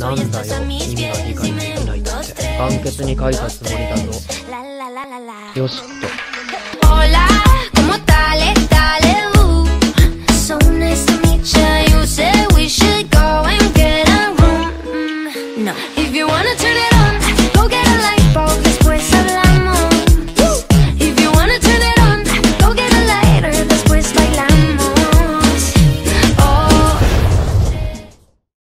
なんだよ、意味が理解できないって。簡潔に書いたつもりだぞ。よしっと。